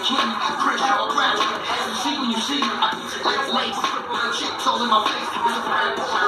king, Crenshaw graduate. As you see when you see me, I beat your legs, triple the chicks all in my face.